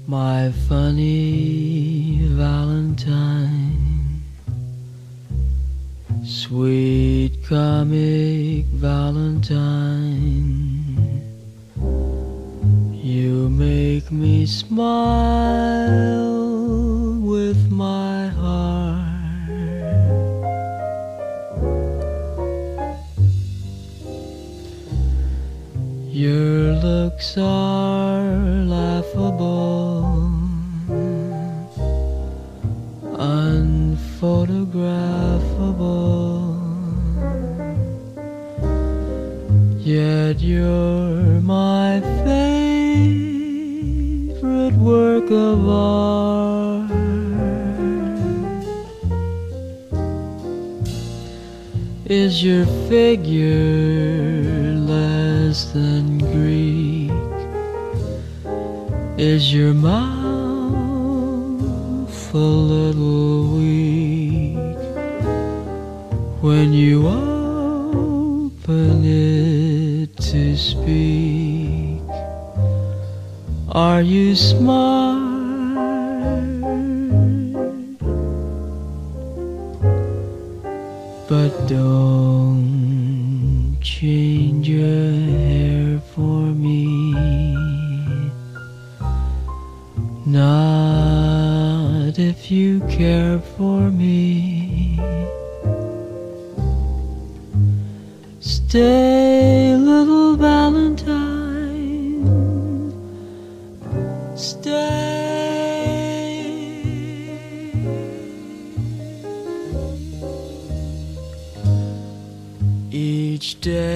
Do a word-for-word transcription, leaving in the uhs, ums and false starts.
My funny Valentine, sweet comic Valentine, you make me smile with my heart. Your looks are laughable, unphotographable, yet you're my favorite work of art. Is your figure less than Greek? Is your mouth a little weak when you open it to speak? Are you smart? But don't change your hair for me, not if you care for me. Stay, little Valentine, stay. Each day